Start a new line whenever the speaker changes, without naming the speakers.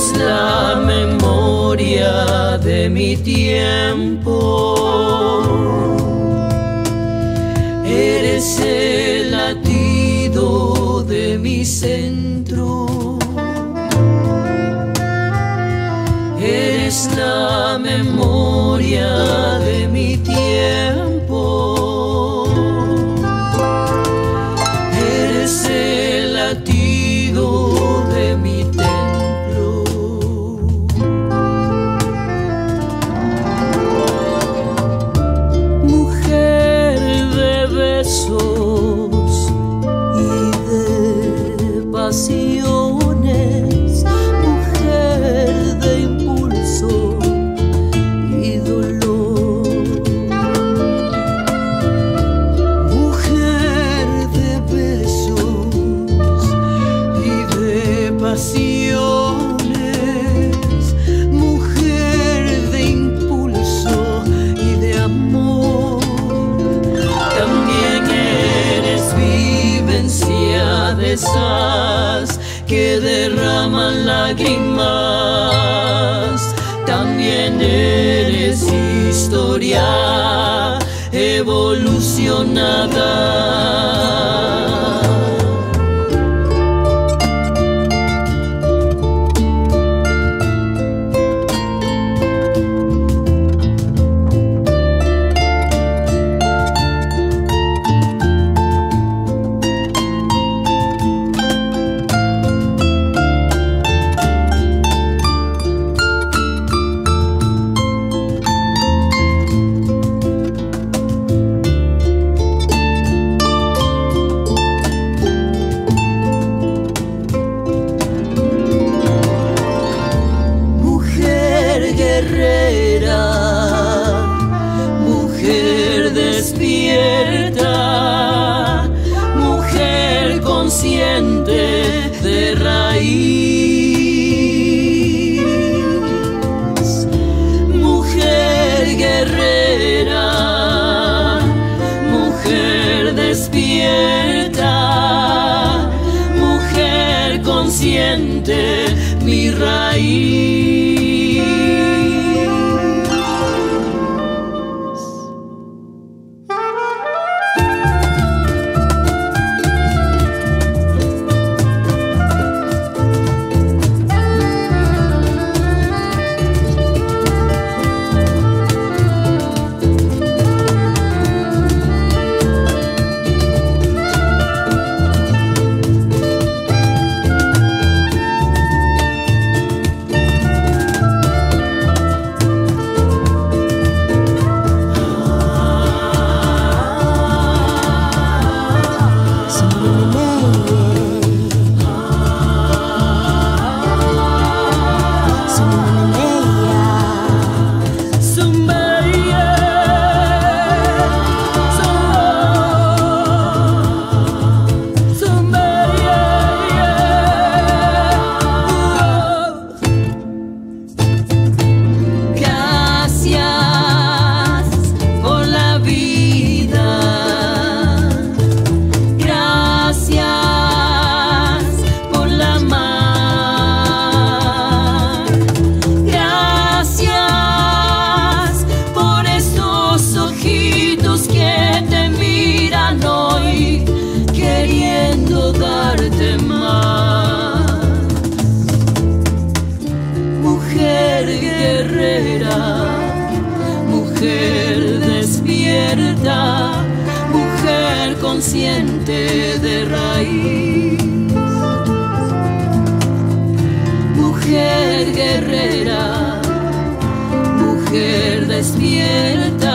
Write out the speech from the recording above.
Eres la memoria de mi tiempo, eres el latido de mi centro, eres la memoria de mi tiempo, eres el latido de mi templo. Mujer de besos y de pasiones, mujer de impulso y dolor, mujer de besos y de pasiones, mujer de impulso y de amor. También eres vivencia de esas que derraman lágrimas, también eres historia evolucionada. Guerrera, mujer despierta, mujer consciente de raíz, mujer guerrera, mujer despierta, mujer consciente, mi raíz. Mujer despierta, mujer consciente de raíz, mujer guerrera, mujer despierta.